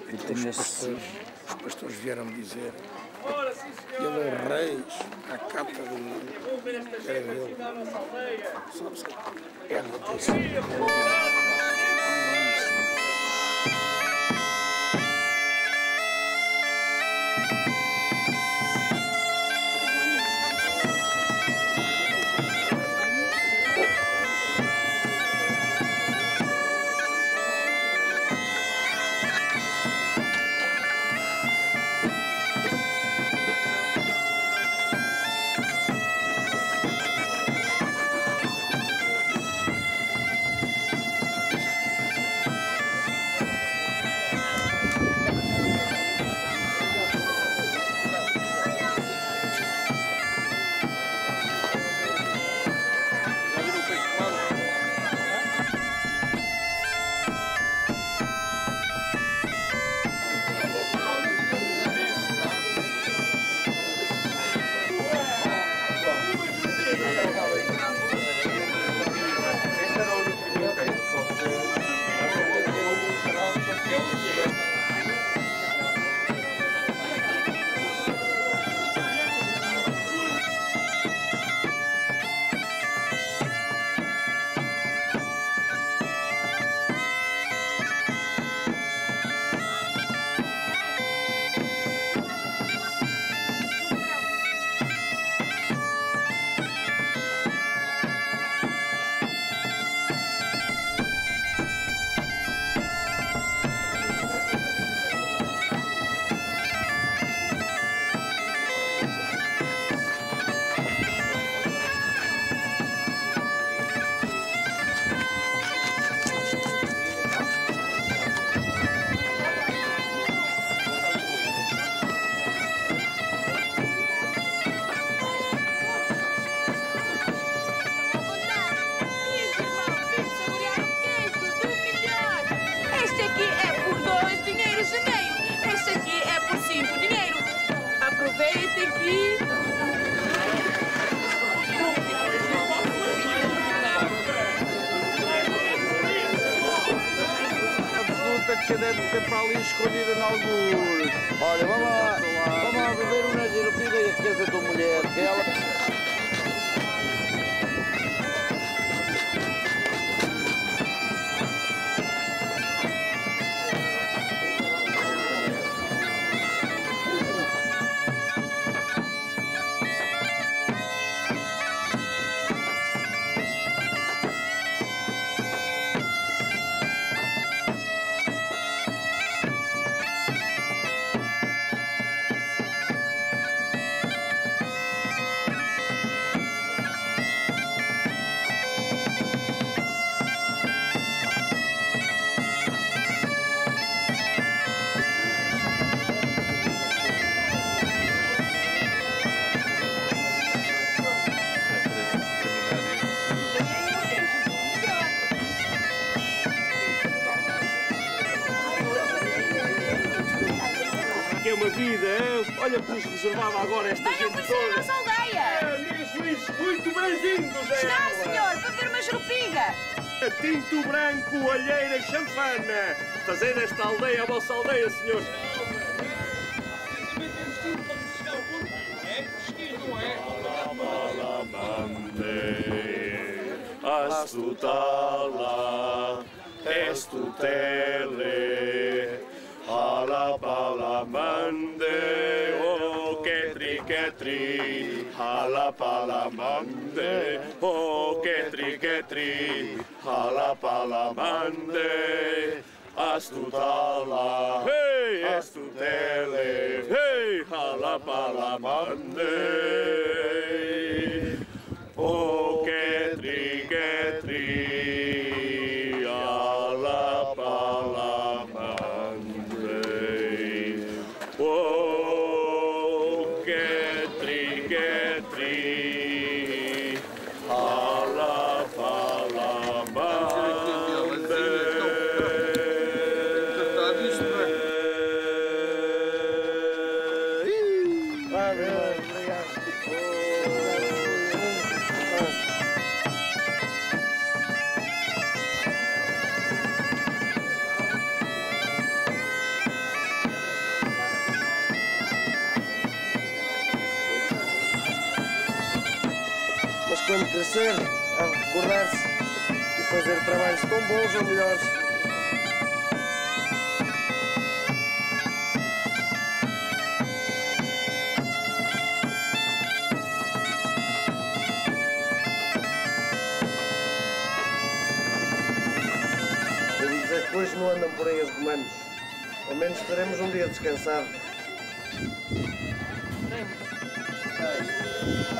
Os pastores vieram me dizer que ele é reis à cata do mundo. Era dele. Sabes que é notícia. Que deve ter para ali escondida em alguns. Olha, vamos lá beber uma gerupida e esqueça a tua mulher, que ela... É uma vida, hein? Olha que nos reservava agora esta gente toda. Venham conhecer a nossa aldeia! Amigos felizes, muito bem-vindos a Está, ela! senhor, para ver uma jerupiga! Tinto branco, alheira e chanfana! Fazer desta aldeia a vossa aldeia, senhores! Astutala, estutele, ala palamande, oh ketri, ala palamande, oh ketri, ala palamande, astutala, hey, estutele, hey, ala palamande, oh ketri, ala palamande, oh ketri, ala palamande. quando crescer, há de recordar-se e fazer trabalhos tão bons ou melhores. Ouvi dizer que hoje não andam por aí os romanos. Ao menos teremos um dia descansado.